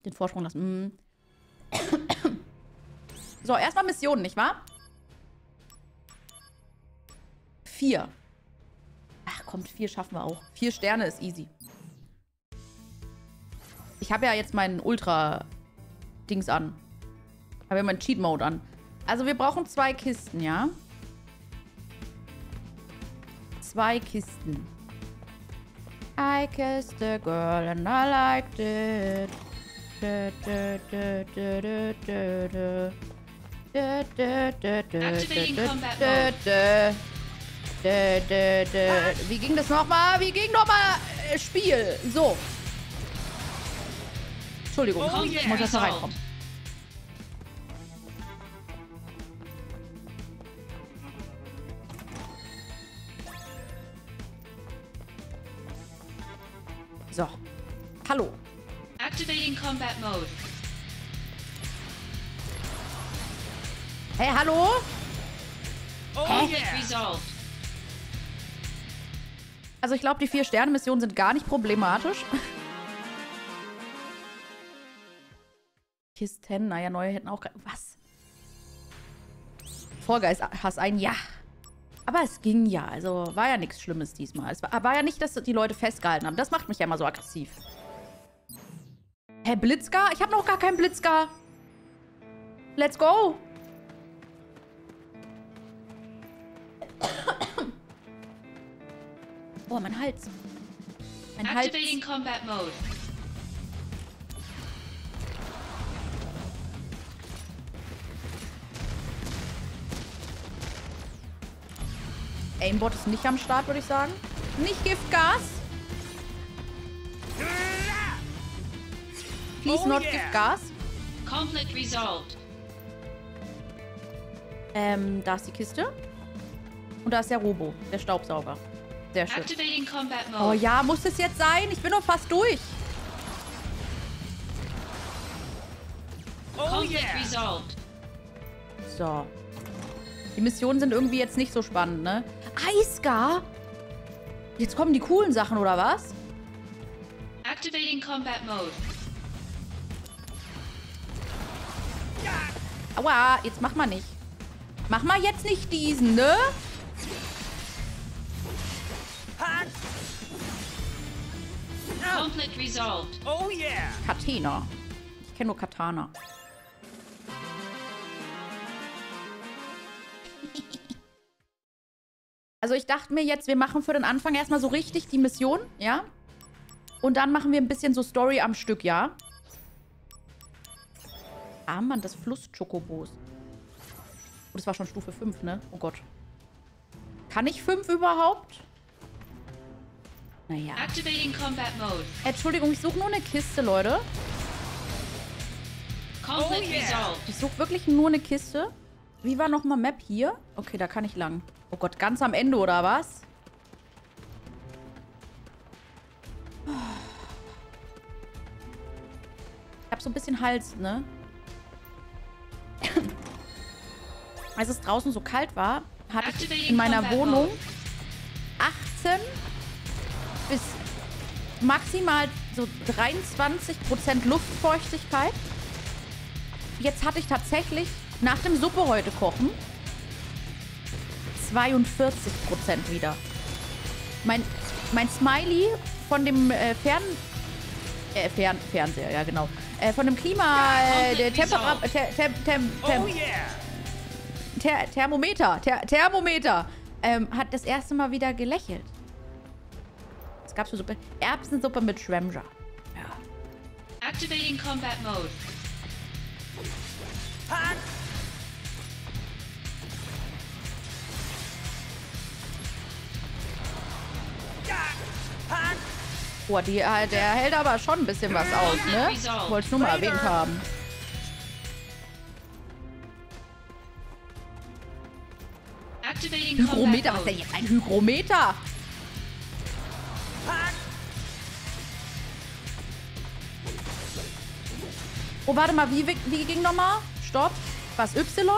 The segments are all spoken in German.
Den Vorsprung lassen. So, erstmal Missionen, nicht wahr? 4. Ach, kommt, 4 schaffen wir auch. 4 Sterne ist easy. Ich habe ja jetzt meinen Ultra-Dings an. Habe ja meinen Cheat-Mode an. Also wir brauchen 2 Kisten, ja? 2 Kisten. I kissed the girl and I liked it. Wie ging das nochmal? Wie ging nochmal? Spiel. So. Entschuldigung, ich muss erst mal reinkommen. So. Hallo. Activating combat mode. Hey, hallo? Resolved. Also ich glaube, die 4-Sterne-Missionen sind gar nicht problematisch. Kisten, naja, neue hätten auch... Was? Vollgeist, hast einen? Ja. Aber es ging ja. Also war ja nichts Schlimmes diesmal. Es war ja nicht, dass die Leute festgehalten haben. Das macht mich ja immer so aggressiv. Hä, Blitzgar? Ich habe noch gar keinen Blitzgar. Let's go. Oh, mein Hals. Mein Hals. Activating combat mode. Aimbot ist nicht am Start, würde ich sagen. Nicht Giftgas. Please not Giftgas. Conflict resolved. Da ist die Kiste. Und da ist der Robo, der Staubsauger. Sehr schön. Activating combat mode. Oh ja, muss es jetzt sein? Ich bin doch fast durch. Conflict resolved. So. Die Missionen sind irgendwie jetzt nicht so spannend, ne? Eisgar? Jetzt kommen die coolen Sachen, oder was? Activating combat mode. Aua, jetzt mach mal nicht. Mach mal jetzt nicht diesen, ne? Conflict resolved. Oh yeah! Katana. Ich kenne nur Katana. Also ich dachte mir jetzt, wir machen für den Anfang erstmal so richtig die Mission, ja? Und dann machen wir ein bisschen so Story am Stück, ja? Armband des Fluss-Chocobos. Oh, das war schon Stufe 5, ne? Oh Gott. Kann ich 5 überhaupt? Naja. Activating combat mode. Entschuldigung, ich suche nur eine Kiste, Leute. Conflict resolved. Ich suche wirklich nur eine Kiste. Wie war nochmal Map hier? Okay, da kann ich lang. Oh Gott, ganz am Ende, oder was? Ich habe so ein bisschen Hals, ne? Als es draußen so kalt war, hatte ich in meiner Wohnung 18 bis maximal so 23% Luftfeuchtigkeit. Jetzt hatte ich tatsächlich nach dem Suppe heute kochen 42% wieder. Mein Smiley von dem Fernseher, ja genau. Von dem Klima, der Thermometer hat das erste Mal wieder gelächelt. Es gab so Suppe, Erbsensuppe mit Shrimja. Ja. Activating combat mode. Boah, der hält aber schon ein bisschen was aus, ne? Wollte ich nur mal erwähnt haben. Hygrometer, was ist denn jetzt ein Hygrometer? Oh, warte mal, wie ging nochmal? Stopp. Was, Y?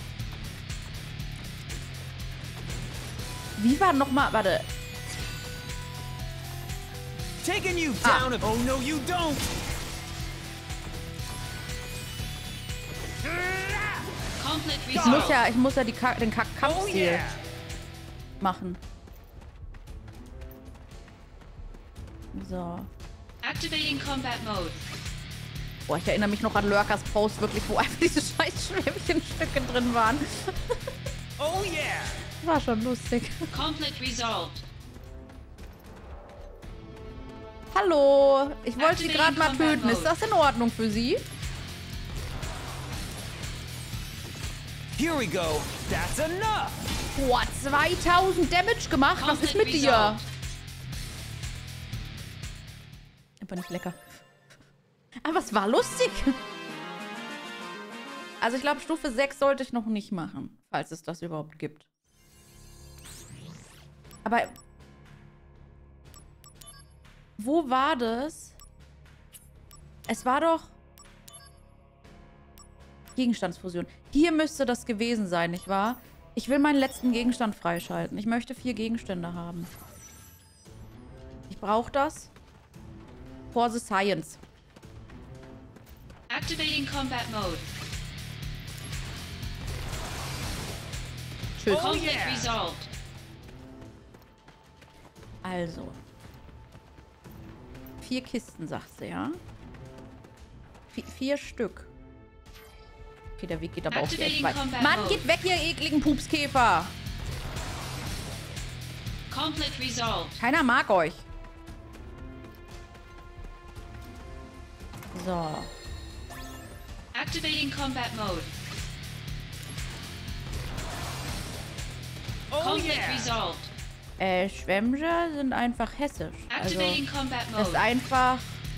Wie war nochmal? Warte. Taking you down. Oh no, you don't. Ich muss ja den Kampfstil machen. So. Activating Combat Mode. Boah, ich erinnere mich noch an Lurkers Post, wirklich, wo einfach diese scheiß Schwämmchenstücke drin waren. Oh yeah! War schon lustig. Conflict resolved. Hallo, ich wollte Sie gerade mal töten. Ist das in Ordnung für Sie? Here we go. That's enough. Boah, 2000 Damage gemacht. Was ist mit dir? Aber nicht lecker. Aber es war lustig. Also ich glaube, Stufe 6 sollte ich noch nicht machen, falls es das überhaupt gibt. Aber wo war das? Es war doch Gegenstandsfusion. Hier müsste das gewesen sein, nicht wahr? Ich will meinen letzten Gegenstand freischalten. Ich möchte 4 Gegenstände haben. Ich brauche das. For the science. Activating Combat Mode. Tschüss. Conflict resolved. Also. 4 Kisten, sagt sie, ja? 4 Stück. Okay, der Weg geht aber auch sehr weit. Mann, geht weg, ihr ekligen Pupskäfer! Conflict resolved. Keiner mag euch. So. Activating Combat Mode. Oh Conflict yeah! resolved. Schwämmchen sind einfach hessisch. Also, Activating Combat das ist Mode. einfach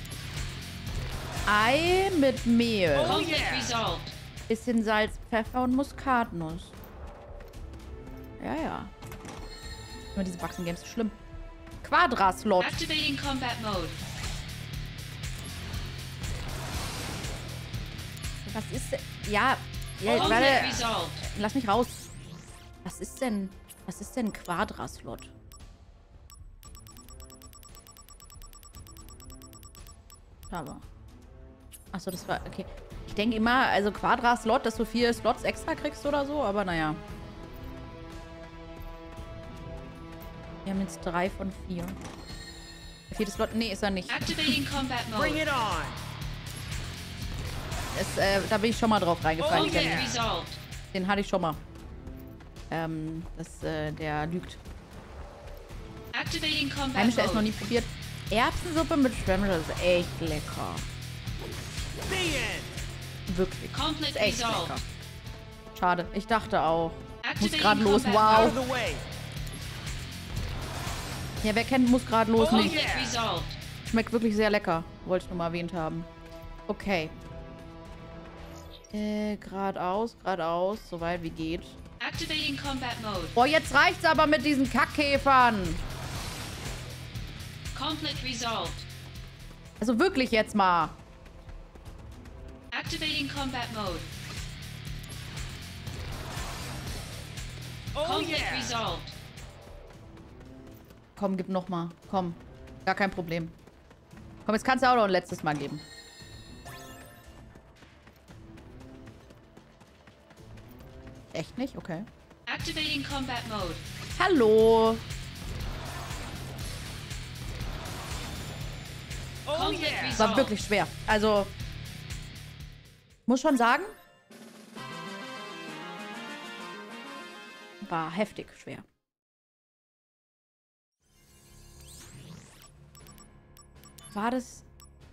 Ei mit Mehl. Oh Conflict yeah! resolved. Bisschen Salz, Pfeffer und Muskatnuss. Ja, ja. Immer diese Boxen-Games so schlimm. Quadraslot. Activating Combat Mode. Was ist denn? Ja, Conflict warte. resolved. Lass mich raus. Was ist denn Quadraslot? Aber. Achso, das war. Okay. Ich denke immer, also Quadraslot, dass du 4 Slots extra kriegst oder so, aber naja. Wir haben jetzt 3 von 4. Der 4. Slot. Nee, ist er nicht. Activating Combat Bring Mode. it on. Da bin ich schon mal drauf reingefallen. Oh, yeah. Conflict resolved. Den hatte ich schon mal. Der lügt. Activating Combat Heimische Essen noch Mode. nie probiert. Erbsensuppe mit Schwämmchen, das ist echt lecker. The end. Wirklich. Conflict Ist echt resolved. lecker. Schade, ich dachte auch. Muss Activating gerade los, Combat Out of wow. the way. Ja, wer kennt, muss gerade los Oh, nicht. Conflict resolved. Schmeckt wirklich sehr lecker. Wollte ich nur mal erwähnt haben. Okay. Geradeaus, so weit wie geht. Activating Combat Mode. Boah, jetzt reicht's aber mit diesen Kackkäfern. Conflict resolved. Also wirklich jetzt mal. Activating Combat Mode. Oh Conflict yeah! resolved. Komm, gib noch mal. Komm. Gar kein Problem. Komm, jetzt kannst du auch noch ein letztes Mal geben. Echt nicht? Okay. Activating Combat Mode. Hallo. Oh Conflict yeah! Das war resolved. wirklich schwer. Also, muss schon sagen, war heftig schwer. War das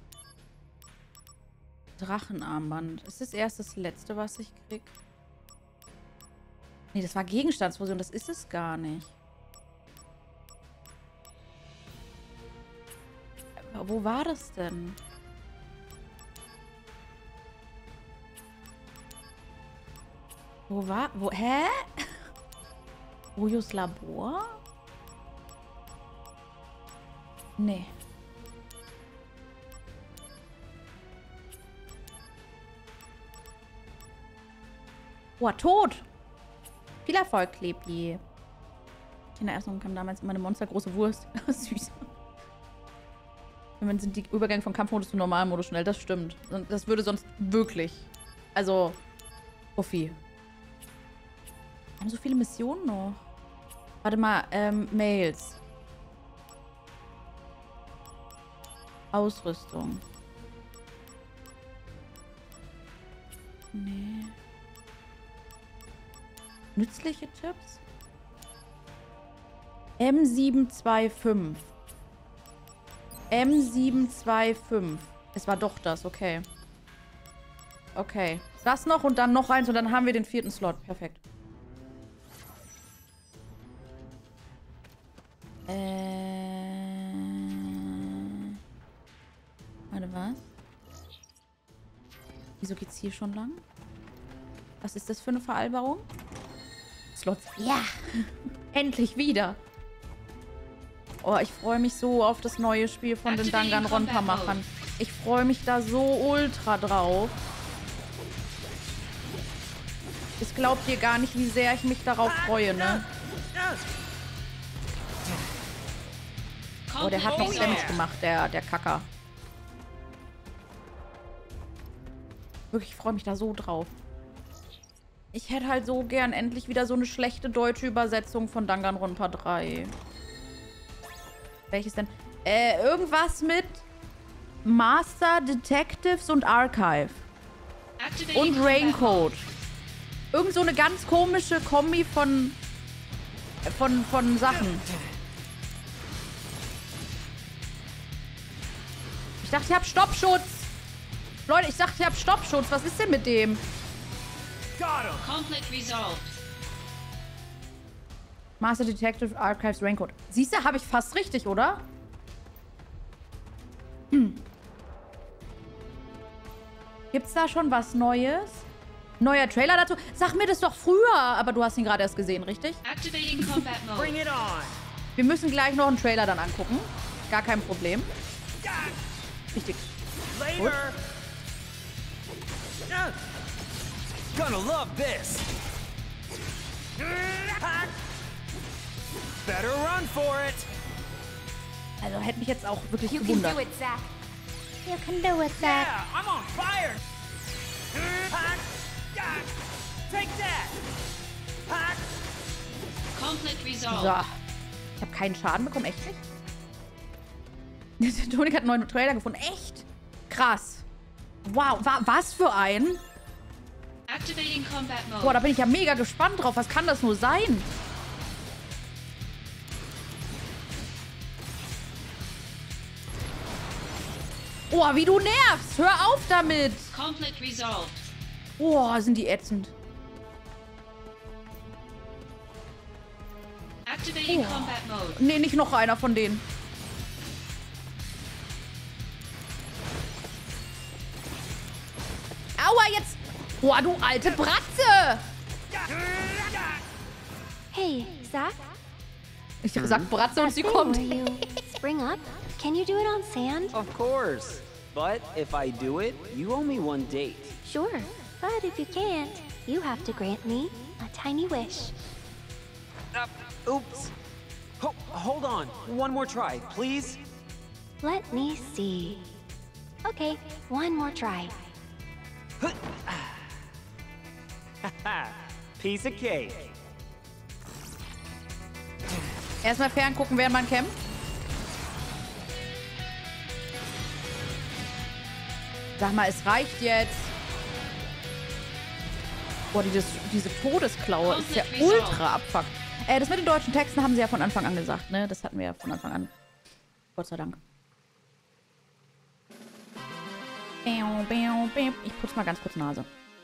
Drachenarmband? Ist das erst das letzte, was ich krieg? Nee, das war Gegenstandsfusion. Das ist es gar nicht. Wo war das denn? Hä? Rujos Labor? Nee. Boah, tot! Viel Erfolg, Klebi. In der ersten kam damals immer eine monstergroße Wurst. Süß. Wenn sind die Übergänge vom Kampfmodus zu Normalmodus schnell, das stimmt. Und das würde sonst wirklich. Also, Uffi. Wir haben so viele Missionen noch. Warte mal, Mails. Ausrüstung. Nee. Nützliche Tipps? M725. M725. Es war doch das, okay. Okay. Das noch und dann noch eins und dann haben wir den 4. Slot. Perfekt. Warte, was? Wieso geht's hier schon lang? Was ist das für eine Veralberung? Slots. Ja! Endlich wieder! Oh, ich freue mich so auf das neue Spiel von den Danganronpa-Machern. Ich freue mich da so ultra drauf. Das glaubt ihr gar nicht, wie sehr ich mich darauf freue, ne? Oh, der hat noch Damage gemacht, der Kacker. Wirklich, ich freue mich da so drauf. Ich hätte halt so gern endlich wieder so eine schlechte deutsche Übersetzung von Danganronpa 3. Welches denn? Irgendwas mit Master, Detectives und Archive. Und Raincoat. Irgend so eine ganz komische Kombi von Sachen. Ich dachte, ich habe Stoppschutz. Leute, ich dachte, ich habe Stoppschutz. Was ist denn mit dem? Conflict resolved. Master Detective Archives Raincoat. Siehst du, habe ich fast richtig, oder? Gibt's da schon was Neues? Neuer Trailer dazu? Sag mir das doch früher. Aber du hast ihn gerade erst gesehen, richtig? Activating combat mode. Bring it on. Wir müssen gleich noch einen Trailer dann angucken. Gar kein Problem. Richtig. Later. Gonna love this. Better run for it. Also hätte mich jetzt auch wirklich You can gewundert. do it, Zack. You can do it, Zack. Yeah, I'm on fire. Take that. Conflict resolved. So. Ich habe keinen Schaden bekommen. Echt nicht? Toni hat einen neuen Trailer gefunden. Echt? Krass. Wow. Was für ein? Activating combat mode. Boah, da bin ich ja mega gespannt drauf. Was kann das nur sein? Oh, wie du nervst. Hör auf damit. Conflict resolved. Oh, sind die ätzend. Activating combat mode. Nee, nicht noch einer von denen. Aua, jetzt. Boah, du alte Bratze. Hey, Zack. Ich sag Bratze und sie That kommt. thing where you spring up, can you do it on sand? Of course. But if I do it, you owe me one date. Sure, but if you can't, you have to grant me a tiny wish. Oops. Hold on. One more try, please. Let me see. Okay, one more try. Piece of cake. Erstmal ferngucken, während man kämpft. Sag mal, es reicht jetzt. Boah, diese Todesklaue ist ja ultra abfuck. Das mit den deutschen Texten haben sie ja von Anfang an gesagt, ne? Das hatten wir ja von Anfang an. Gott sei Dank. Ich putze mal ganz kurz Nase.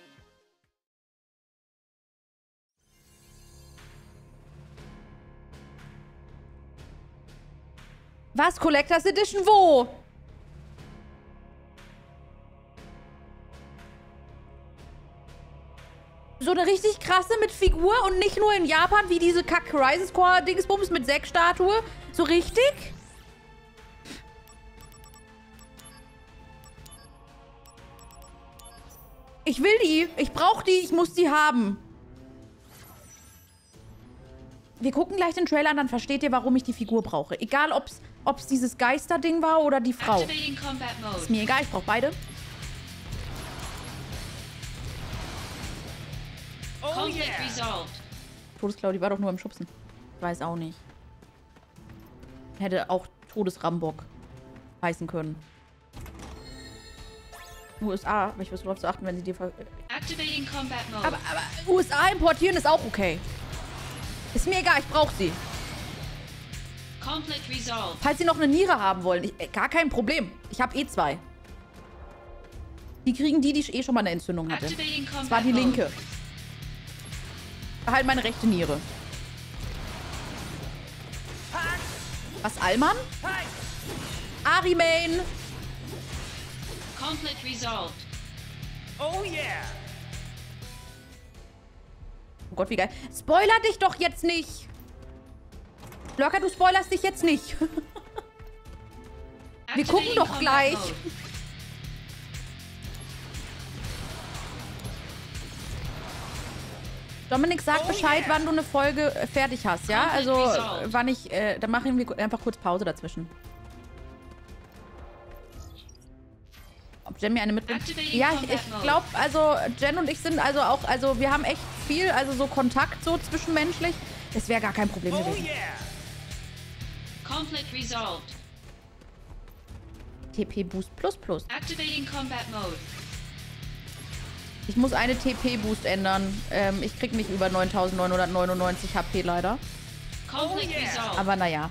Was? Collectors Edition? Wo? So eine richtig krasse mit Figur und nicht nur in Japan wie diese Kack Crisis Core Dingsbums mit 6 Statue. So richtig? Ich will die. Ich brauche die. Ich muss die haben. Wir gucken gleich den Trailer an, dann versteht ihr, warum ich die Figur brauche. Egal, ob's dieses Geisterding war oder die Frau. Activating combat mode. Ist mir egal, ich brauche beide. Oh Conflict yeah. resolved. Todesklau, die war doch nur im Schubsen. Ich weiß auch nicht. Hätte auch Todesrambock heißen können. USA, aber ich muss darauf zu achten, wenn sie dir Activating combat mode. aber USA importieren ist auch okay. Ist mir egal, ich brauche sie. Conflict resolved. Falls sie noch eine Niere haben wollen, gar kein Problem. Ich habe eh 2. Die kriegen die eh schon mal eine Entzündung hatte. Activating Das combat war die mode. linke. Halt meine rechte Niere. Was, Alman? Arimain! Conflict resolved. Oh yeah! Oh Gott, wie geil. Spoiler dich doch jetzt nicht! Lurker, du spoilerst dich jetzt nicht. Wir gucken Activating doch combat gleich. mode. Dominik, sag Oh Bescheid, yeah. wann du eine Folge fertig hast, ja? Conflict Also, resolved. wann ich, dann machen wir einfach kurz Pause dazwischen. Ob Jen mir eine mitbringt? Activating Ja, combat ich mode. glaube, also, Jen und ich sind also auch, also, wir haben echt viel, also so Kontakt so zwischenmenschlich. Das wäre gar kein Problem Oh gewesen. yeah! Conflict resolved. TP Boost plus plus. Activating combat mode. Ich muss eine TP Boost ändern. Ich krieg nicht über 9999 HP leider. Conflict Oh yeah. resolved. Aber naja.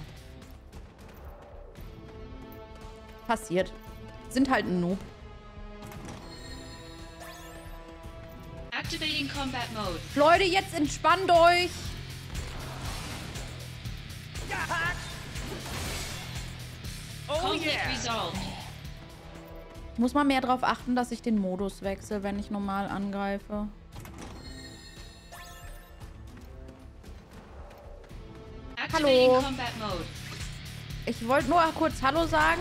Passiert. Sind halt ein Noob. Activating combat mode. Leute, jetzt entspannt euch. Oh Conflict yeah! resolved. Ich muss mal mehr darauf achten, dass ich den Modus wechsle, wenn ich normal angreife. Activating Hallo. combat mode. Ich wollte nur kurz Hallo sagen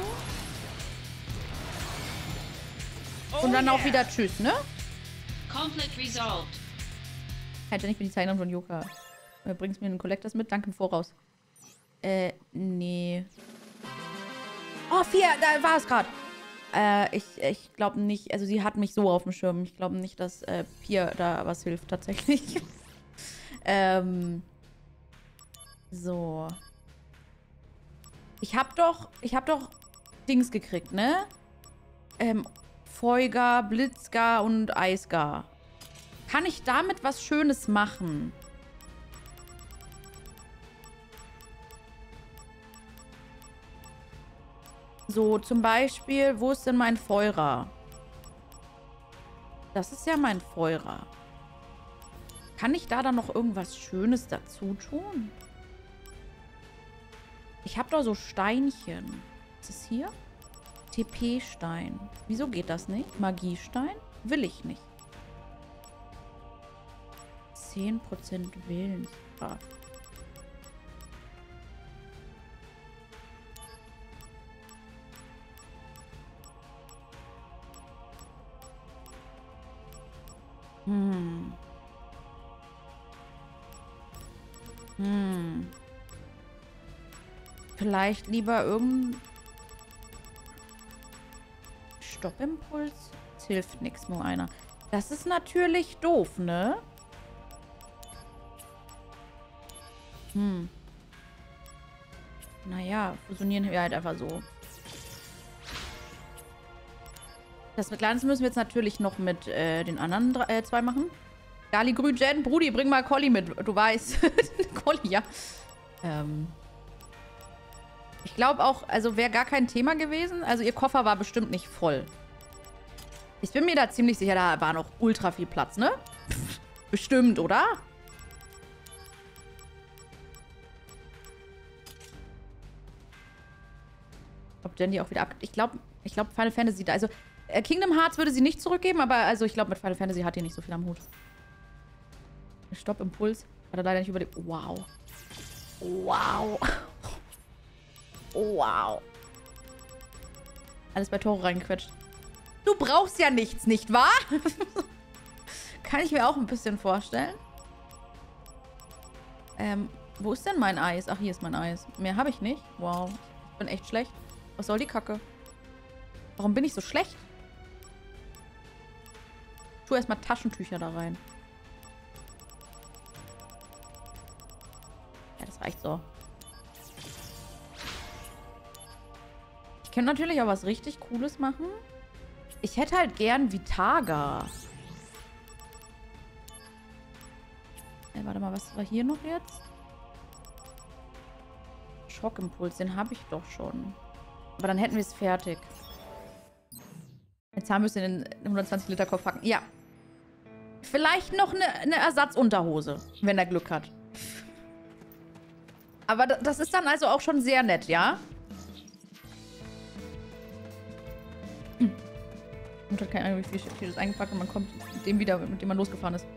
Oh und dann auch yeah. wieder Tschüss, ne? Conflict resolved. Halt, ich bin die Zeichnerin von Yuka. Bringst mir einen Collectors mit? Danke im Voraus. Nee. Oh, 4, da war es gerade. Ich glaube nicht, also sie hat mich so auf dem Schirm. Ich glaube nicht, dass Pia da was hilft, tatsächlich. So. Ich hab doch Dings gekriegt, ne? Feugar, Blitzgar und Eisgar. Kann ich damit was Schönes machen? So, zum Beispiel, wo ist denn mein Feurer? Das ist ja mein Feurer. Kann ich da dann noch irgendwas Schönes dazu tun? Ich habe doch so Steinchen. Ist es hier? TP-Stein. Wieso geht das nicht? Magiestein? Will ich nicht. 10% Willenskraft. Vielleicht lieber irgendein Stoppimpuls? Es hilft nichts, nur einer. Das ist natürlich doof, ne? Naja, fusionieren wir halt einfach so. Das Kleinste müssen wir jetzt natürlich noch mit den anderen 2 machen. Galigrü, Jen, Brudi, bring mal Colli mit. Du weißt. Colli, ja. Ich glaube auch, also wäre gar kein Thema gewesen. Also ihr Koffer war bestimmt nicht voll. Ich bin mir da ziemlich sicher, da war noch ultra viel Platz, ne? Bestimmt, oder? Ob Jen die auch wieder ab... Ich glaube Final Fantasy... Also Kingdom Hearts würde sie nicht zurückgeben, aber also ich glaube mit Final Fantasy hat die nicht so viel am Hut. Stoppimpuls. Hat er leider nicht überlebt. Wow. Wow. Wow. Alles bei Toro reingequetscht. Du brauchst ja nichts, nicht wahr? Kann ich mir auch ein bisschen vorstellen. Wo ist denn mein Eis? Ach, hier ist mein Eis. Mehr habe ich nicht. Wow. Ich bin echt schlecht. Was soll die Kacke? Warum bin ich so schlecht? Ich tue erstmal Taschentücher da rein. Reicht so. Ich könnte natürlich auch was richtig Cooles machen. Ich hätte halt gern Vitaga. Ey, warte mal, was war hier noch jetzt? Schockimpuls, den habe ich doch schon. Aber dann hätten wir es fertig. Jetzt haben wir es in den 120 Liter Kopf packen. Ja. Vielleicht noch eine Ersatzunterhose, wenn er Glück hat. Aber das ist dann also auch schon sehr nett, ja? Und hat keine Ahnung, wie viel das eingepackt und man kommt mit dem wieder, mit dem man losgefahren ist.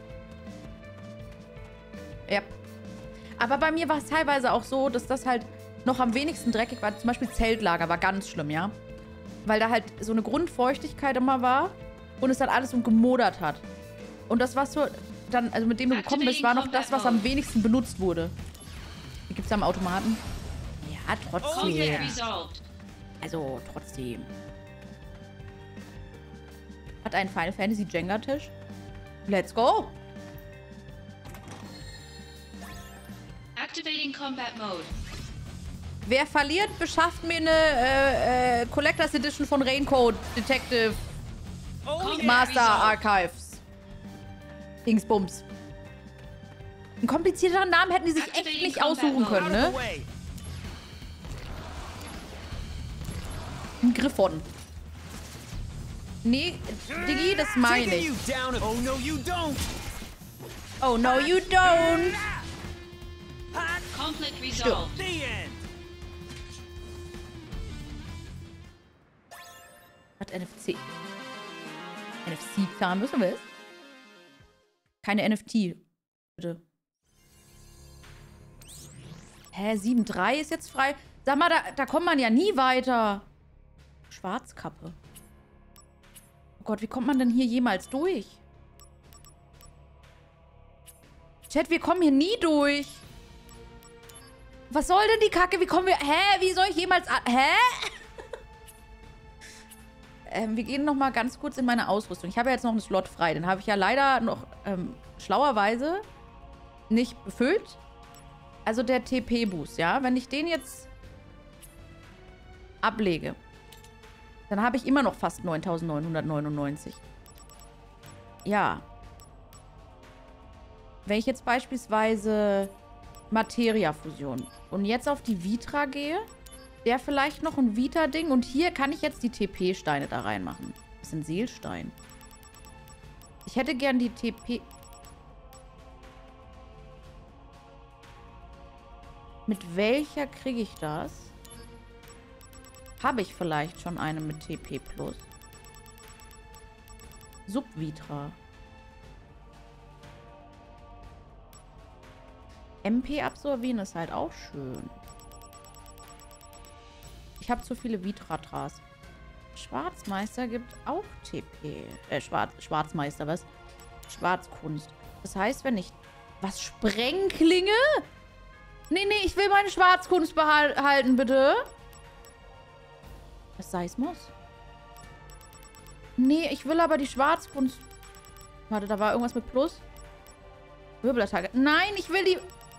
Ja. Aber bei mir war es teilweise auch so, dass das halt noch am wenigsten dreckig war. Zum Beispiel Zeltlager war ganz schlimm, ja? Weil da halt so eine Grundfeuchtigkeit immer war und es dann alles so gemodert hat. Und das, was du dann, also mit dem du gekommen bist, war noch das, was am wenigsten benutzt wurde. Wie gibt's da am Automaten? Ja, trotzdem. Also, trotzdem. Hat ein Final Fantasy Jenga-Tisch? Let's go! Activating Combat Mode. Wer verliert, beschafft mir eine Collectors Edition von Raincoat Detective Master Archives. Dingsbums. Einen komplizierteren Namen hätten die sich echt nicht aussuchen können, ne? Ein Griffon. Nee, Diggi, das meine ich. Oh no, you don't. Oh no, you don't. Conflict resolved. The end. Hat NFC. NFC-Zahn, wissen wir es? Keine NFT. Bitte. Hä, 7.3 ist jetzt frei. Sag mal, da kommt man ja nie weiter. Schwarzkappe. Oh Gott, wie kommt man denn hier jemals durch? Chat, wir kommen hier nie durch. Was soll denn die Kacke? Wie kommen wir... Hä? Wie soll ich jemals... Hä? Wir gehen noch mal ganz kurz in meine Ausrüstung. Ich habe ja jetzt noch einen Slot frei. Den habe ich ja leider noch schlauerweise nicht befüllt. Also der TP-Boost, ja? Wenn ich den jetzt ablege, dann habe ich immer noch fast 9.999. Ja. Wenn ich jetzt beispielsweise Materia-Fusion und jetzt auf die Vitra gehe, der vielleicht noch ein Vita-Ding und hier kann ich jetzt die TP-Steine da reinmachen. Das sind Seelstein. Ich hätte gern die TP... Mit welcher kriege ich das? Habe ich vielleicht schon eine mit TP+. Subvitra. MP absorbieren ist halt auch schön. Ich habe zu viele Vitratras. Schwarzmeister gibt auch TP. Schwarzmeister, was? Schwarzkunst. Das heißt, wenn ich... Was? Sprengklinge? Nee, nee, ich will meine Schwarzkunst behalten, bitte. Was Seismus? Nee, ich will aber die Schwarzkunst... Warte, da war irgendwas mit Plus. Wirbelattacke. Nein, ich will die...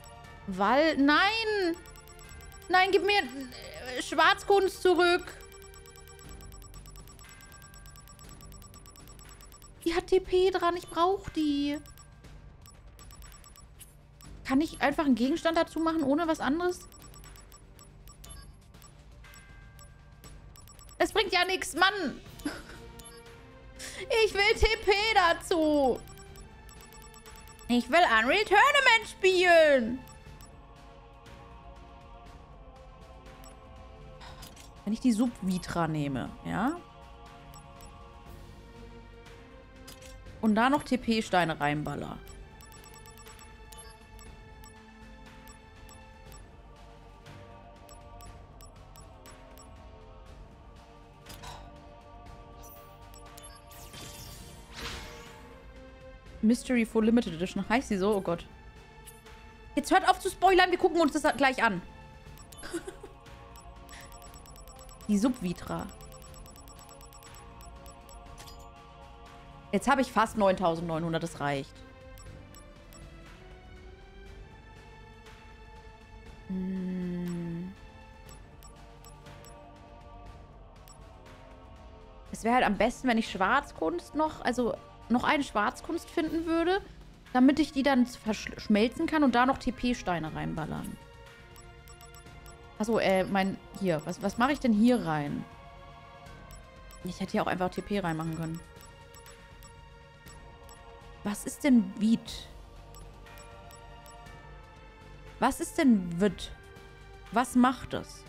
Nein! Nein, gib mir Schwarzkunst zurück. Die hat TP dran, ich brauche die. Kann ich einfach einen Gegenstand dazu machen, ohne was anderes? Es bringt ja nichts, Mann. Ich will TP dazu. Ich will Unreal Tournament spielen. Wenn ich die Subvitra nehme, ja? Und da noch TP-Steine reinballer. Mystery for Limited Edition. Heißt sie so? Oh Gott. Jetzt hört auf zu spoilern. Wir gucken uns das gleich an. Die Subvitra. Jetzt habe ich fast 9.900. Das reicht. Es wäre halt am besten, wenn ich Schwarzkunst noch, also noch eine Schwarzkunst finden würde, damit ich die dann verschmelzen kann und da noch TP-Steine reinballern. Achso, hier. Was mache ich denn hier rein? Ich hätte hier auch einfach TP reinmachen können. Was ist denn Wied? Was ist denn Wied? Was macht es?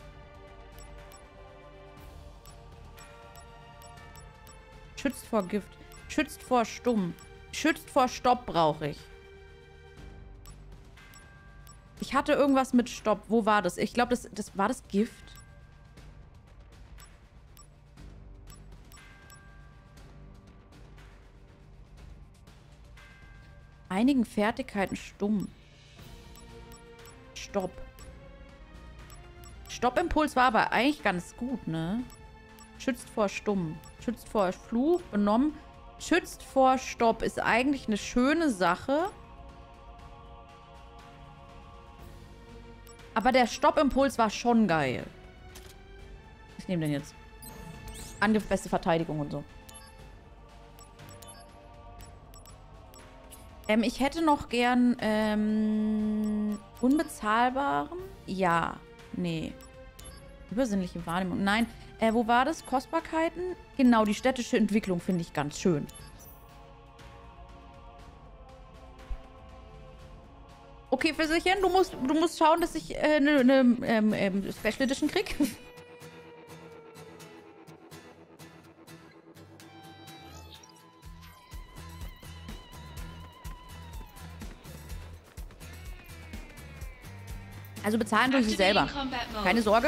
Schützt vor Gift. Schützt vor Stumm. Schützt vor Stopp brauche ich. Ich hatte irgendwas mit Stopp. Wo war das? Ich glaube, das war das Gift. Einigen Fertigkeiten stumm. Stopp. Stoppimpuls war aber eigentlich ganz gut, ne? Schützt vor Stumm. Schützt vor Fluch, benommen. Schützt vor Stopp ist eigentlich eine schöne Sache. Aber der Stoppimpuls war schon geil. Ich nehme den jetzt. Angriff, beste Verteidigung und so. Ich hätte noch gern unbezahlbaren. Ja. Nee. Übersinnliche Wahrnehmung. Nein. Wo war das? Kostbarkeiten? Genau, die städtische Entwicklung finde ich ganz schön. Okay, Versichern, du musst schauen, dass ich eine Special Edition krieg. Also bezahlen durch sie selber. Keine Sorge.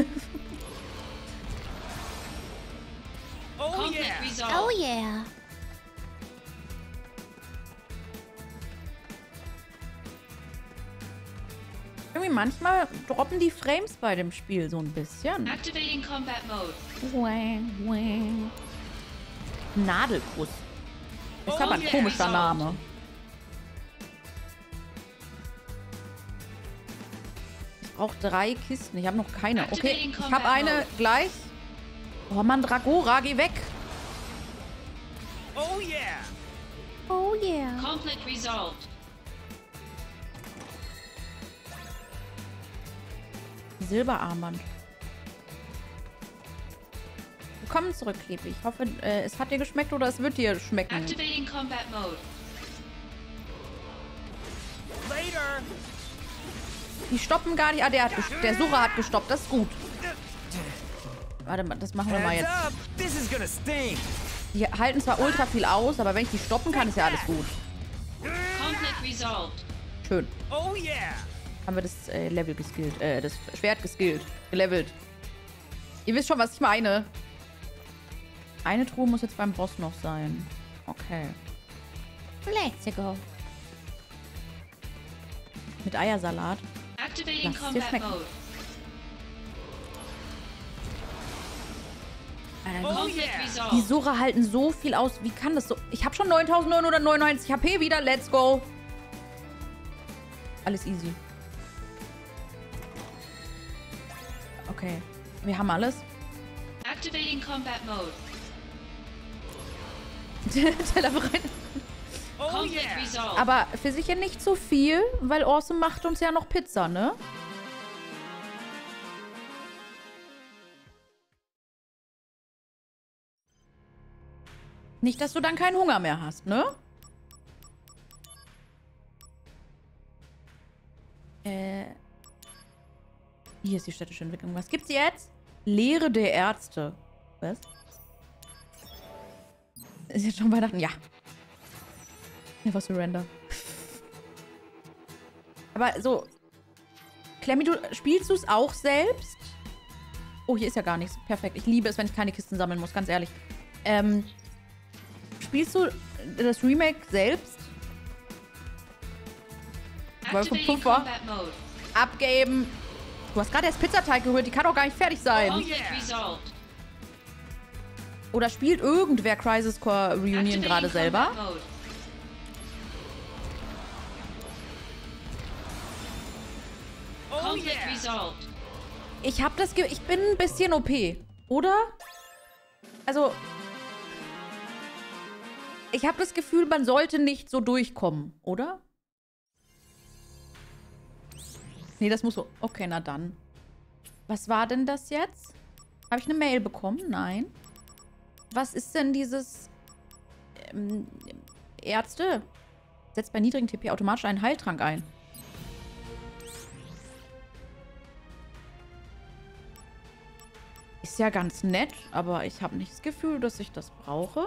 Oh yeah. Oh yeah. Irgendwie manchmal droppen die Frames bei dem Spiel so ein bisschen. Activating Combat Mode. Nadelkuss. Ist aber ein komischer Name. Ich brauche 3 Kisten. Ich habe noch keine. Okay, ich habe eine gleich. Oh Mann, Dragora, geh weg. Oh yeah. Oh yeah. Conflict resolved. Silberarmband. Willkommen zurück, Klebi. Ich hoffe, es hat dir geschmeckt oder es wird dir schmecken. Activating Combat Mode. Later. Die stoppen gar nicht. Ah, der Sucher hat gestoppt. Das ist gut. Warte mal, das machen wir mal jetzt. Heads up. This is gonna sting. Die halten zwar ultra viel aus, aber wenn ich die stoppen kann, ist ja alles gut. Conflict resolved. Schön. Oh yeah. Haben wir das Level geskillt. Das Schwert geskillt. Gelevelt. Ihr wisst schon, was ich meine. Eine Truhe muss jetzt beim Boss noch sein. Okay. Let's go. Mit Eiersalat. Activating Lass es dir Combat schmecken. Mode. Oh Conflict yeah. Die resolved. Sura halten so viel aus. Wie kann das so? Ich habe schon 9999 HP wieder. Let's go. Alles easy. Okay. Wir haben alles. Activating Combat Mode. Teller bereit. Oh Conflict yeah. resolved. Aber für sicher nicht so viel, weil Awesome macht uns ja noch Pizza, ne? Nicht, dass du dann keinen Hunger mehr hast, ne? Hier ist die städtische Entwicklung. Was gibt's jetzt? Lehre der Ärzte. Was? Ist jetzt schon Weihnachten? Ja. Never surrender. Aber so... Clemmy, spielst du es auch selbst? Oh, hier ist ja gar nichts. Perfekt. Ich liebe es, wenn ich keine Kisten sammeln muss, ganz ehrlich. Spielst du das Remake selbst? Activating Combat Mode. Abgeben. Du hast gerade erst Pizzateig geholt. Die kann doch gar nicht fertig sein. Conflict resolved. Oder spielt irgendwer Crisis Core Reunion Activating gerade selber? Combat Mode. Oh Conflict yeah. resolved. Ich bin ein bisschen OP. Oder? Also, Ich habe das Gefühl, man sollte nicht so durchkommen, oder? Nee, das muss so... Okay, na dann. Was war denn das jetzt? Habe ich eine Mail bekommen? Nein. Was ist denn dieses... Ärzte? Setzt bei niedrigen TP automatisch einen Heiltrank ein. Ist ja ganz nett, aber ich habe nicht das Gefühl, dass ich das brauche.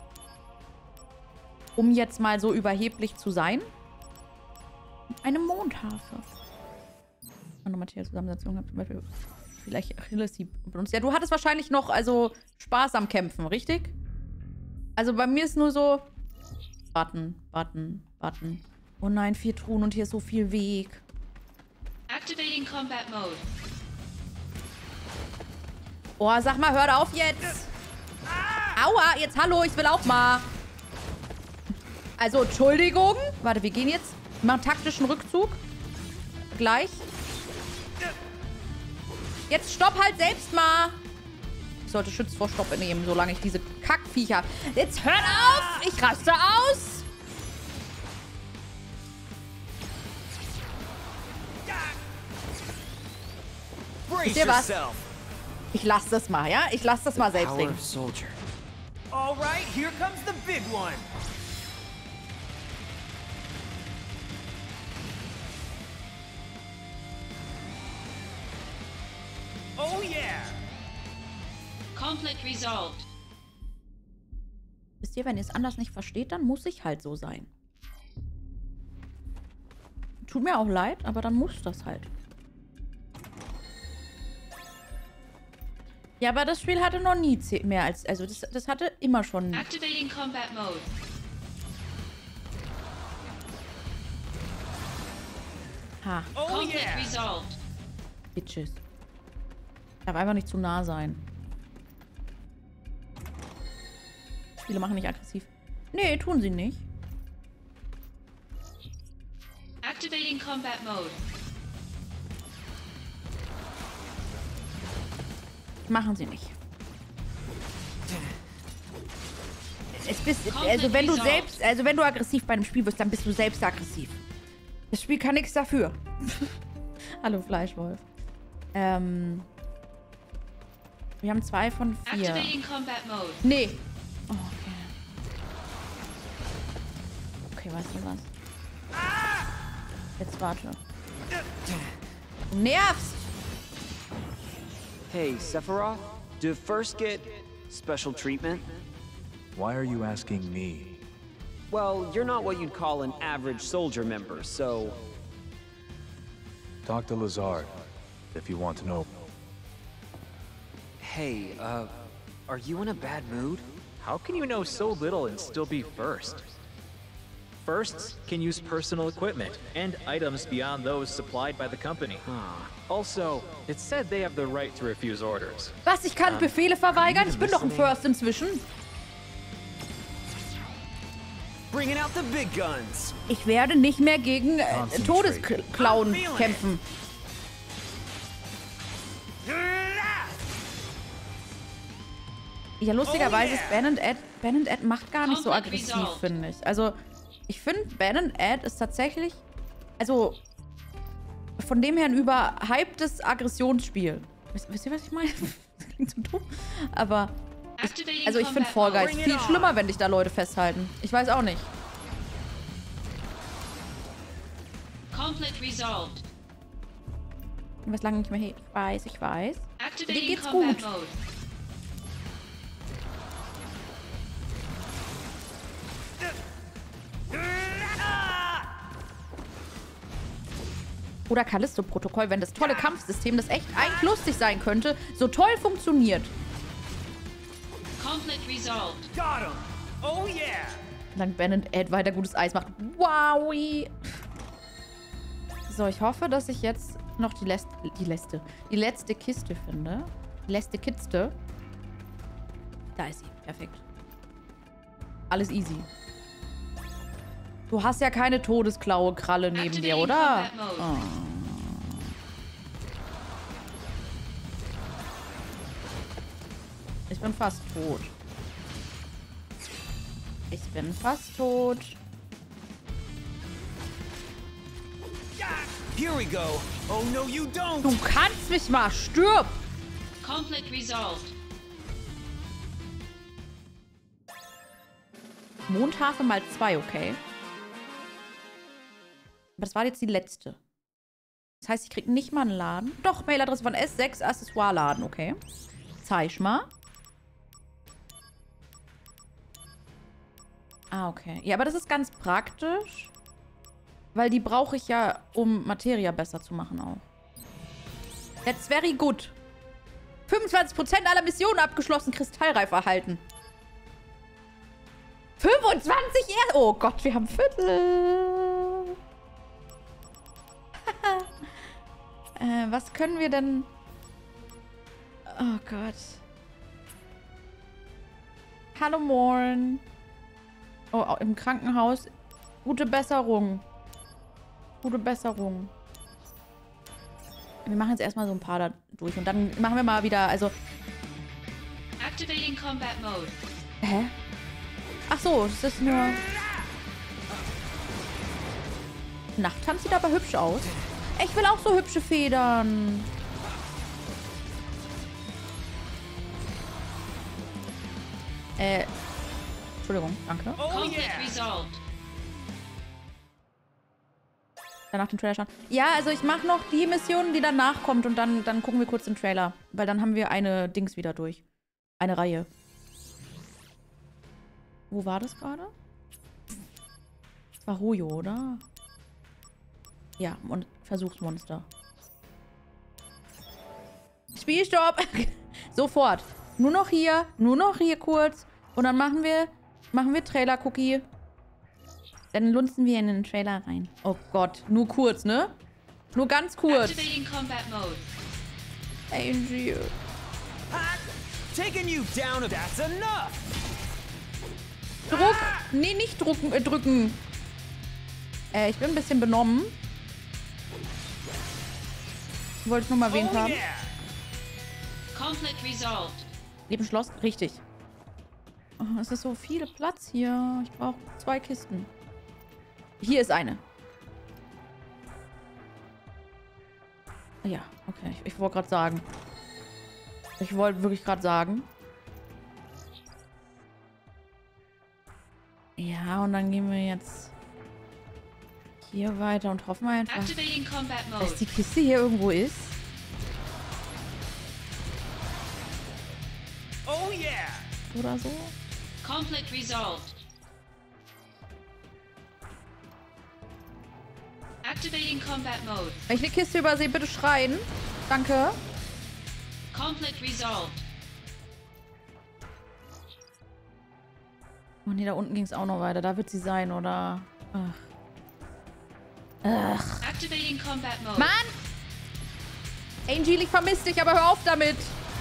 Um jetzt mal so überheblich zu sein. Eine Mondharfe. Andere materielle Zusammensetzung hat zum Beispiel vielleicht Achilles benutzt. Ja, du hattest wahrscheinlich noch also Spaß am Kämpfen, richtig? Also bei mir ist nur so Button, Button, Button. Oh nein, 4 Truhen und hier ist so viel Weg. Activating combat mode. Oh, sag mal, hör auf jetzt. Aua, jetzt hallo, ich will auch mal. Also, Entschuldigung. Warte, wir gehen jetzt. Wir machen taktischen Rückzug. Gleich. Jetzt stopp halt selbst mal. Ich sollte Schütz vor Stopp nehmen, solange ich diese Kackviecher... Jetzt hört auf! Ich raste aus! Wisst ihr was? Ich lasse das mal, ja? Ich lasse das mal selbst reden. All right, here comes the big one. Oh yeah. Conflict resolved. Wisst ihr, wenn ihr es anders nicht versteht, dann muss ich halt so sein. Tut mir auch leid, aber dann muss das halt. Ja, aber das Spiel hatte noch nie mehr als... Also das hatte immer schon... Activating combat mode. Ha. Oh Conflict yeah. resolved. Bitches. Darf einfach nicht zu nah sein. Spiele machen nicht aggressiv. Nee, tun sie nicht. Activating combat mode. Machen sie nicht. Also wenn du selbst, also wenn du aggressiv bei einem Spiel wirst, dann bist du selbst aggressiv. Das Spiel kann nichts dafür. Hallo Fleischwolf. Wir haben 2 von 4. Activating combat mode. Nee. Oh, okay. Okay, weißt du was? Jetzt warte. Du nervst! Hey, Sephiroth, do first get special treatment? Why are you asking me? Well, you're not what you'd call an average soldier member, so... Talk to Lazard, if you want to know. Hey, are you in a bad mood? How can you know so little and still be first? Firsts can use personal equipment and items beyond those supplied by the company. Also, it's said they have the right to refuse orders. Was? Ich kann Befehle verweigern? Ich bin doch ein First inzwischen. Bringing out the big guns. Ich werde nicht mehr gegen Todesclown kämpfen. Ja, lustigerweise ist Ben and Ed macht gar nicht so aggressiv, finde ich. Also, ich finde, Ben and Ed ist tatsächlich, also, von dem her ein überhyptes Aggressionsspiel. Wisst ihr, was ich meine? Das klingt so dumm. Aber, ich finde Fall Guys viel schlimmer, wenn dich da Leute festhalten. Ich weiß auch nicht. Conflict resolved. Ich weiß lange nicht mehr. Hey, ich weiß. Dir Activating geht's combat gut. mode. Oder Callisto-Protokoll, wenn das tolle Kampfsystem, das echt eigentlich lustig sein könnte, so toll funktioniert. Conflict resolved. Got him. Oh yeah. Solange Ben and Ed weiter gutes Eis macht. Wow. So, ich hoffe, dass ich jetzt noch die letzte Kiste finde. Die letzte Kiste. Da ist sie. Perfekt. Alles easy. Du hast ja keine Todesklaue-Kralle neben dir, oder? Oh. Ich bin fast tot. Ich bin fast tot. Here we go. Oh no, you don't. Du kannst mich mal. Stirb. Conflict resolved. Mondharfe mal 2, okay. Aber das war jetzt die letzte. Das heißt, ich krieg nicht mal einen Laden. Doch, Mailadresse von S6, Accessoire-Laden, okay. Zeig mal. Ah, okay. Ja, aber das ist ganz praktisch. Weil die brauche ich ja, um Materia besser zu machen auch. That's very good. 25% aller Missionen abgeschlossen, Kristallreif erhalten. 25 erst. Oh Gott, wir haben Viertel. Was können wir denn... Oh Gott. Hallo, Morn. Oh, im Krankenhaus. Gute Besserung. Gute Besserung. Wir machen jetzt erstmal so ein paar da durch. Und dann machen wir mal wieder, also... Activating Combat Mode. Hä? Ach so, das ist nur... Nachttanz sieht aber hübsch aus. Ich will auch so hübsche Federn. Entschuldigung, danke. Conflict resolved. Danach den Trailer schauen. Ja, also ich mache noch die Mission, die danach kommt und dann gucken wir kurz den Trailer. Weil dann haben wir eine Dings wieder durch. Eine Reihe. Wo war das gerade? Das war Hoyo, oder? Ja, und Versuchsmonster. Spielstopp! Sofort. Nur noch hier kurz. Und dann machen wir Trailer-Cookie. Dann lunzen wir in den Trailer rein. Oh Gott, nur kurz, ne? Nur ganz kurz. Activating Combat Mode. Angie. Taking you down, that's enough. Druck. Nee, nicht drücken. Ich bin ein bisschen benommen. Wollte ich nur mal erwähnt haben. Yeah. Conflict resolved. Nebenschloss, richtig. Oh, es ist so viel Platz hier. Ich brauche 2 Kisten. Hier ist eine. Ja, okay. Ich wollte gerade sagen. Ich wollte wirklich gerade sagen. Ja, und dann gehen wir jetzt hier weiter und hoffen wir einfach, Activating Combat dass Mode. die Kiste hier irgendwo ist. Oh yeah. Oder so. Conflict resolved. Activating Combat Mode. Wenn ich eine Kiste übersehe, bitte schreien. Danke. Conflict resolved. Oh nee, da unten ging es auch noch weiter. Da wird sie sein, oder? Ach. Activating Combat Mode. Mann! Angel, ich vermisse dich, aber hör auf damit.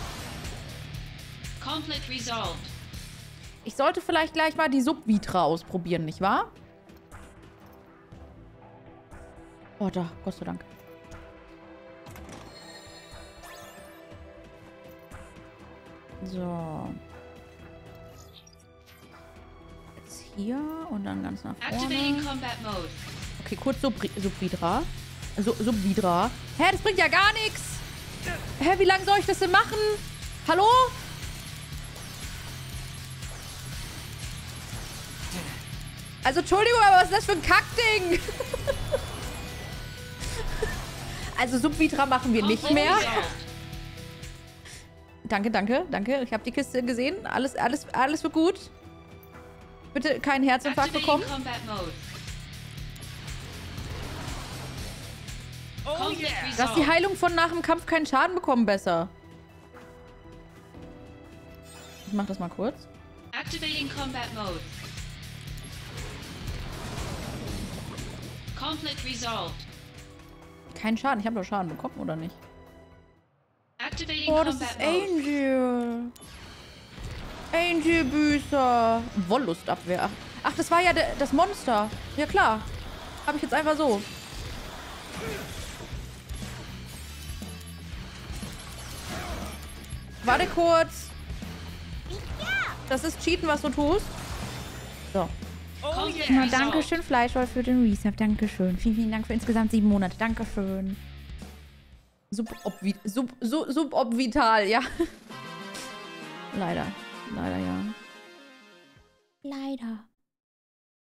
Conflict resolved. Ich sollte vielleicht gleich mal die Subvitra ausprobieren, nicht wahr? Oh, da. Gott sei Dank. So. Jetzt hier und dann ganz nach Activating vorne. Combat Mode. Okay, kurz Subvitra. Subvitra. Hä, das bringt ja gar nichts. Hä, wie lange soll ich das denn machen? Hallo? Also, Entschuldigung, aber was ist das für ein Kackding? Also, Subvitra machen wir nicht mehr. Danke, danke, danke. Ich habe die Kiste gesehen. Alles wird gut. Bitte keinen Herzinfarkt bekommen. Combat Mode. Oh Conflict yeah. Dass die resolved. Heilung von nach dem Kampf keinen Schaden bekommen besser. Ich mach das mal kurz. Activating Combat Mode. Conflict resolved. Kein Schaden. Ich habe doch Schaden bekommen, oder nicht? Activating Oh, das Combat ist Mode. Angel. Angel-Büßer. Wollustabwehr. Ach, das war ja das Monster. Ja, klar. Habe ich jetzt einfach so. Warte kurz. Das ist Cheaten, was du tust. So. Conflict Na, resolved. Dankeschön, Fleischwolf, für den Resub. Dankeschön. Vielen, vielen Dank für insgesamt 7 Monate. Dankeschön. Subopvital, ja. Leider. Leider, ja. Leider.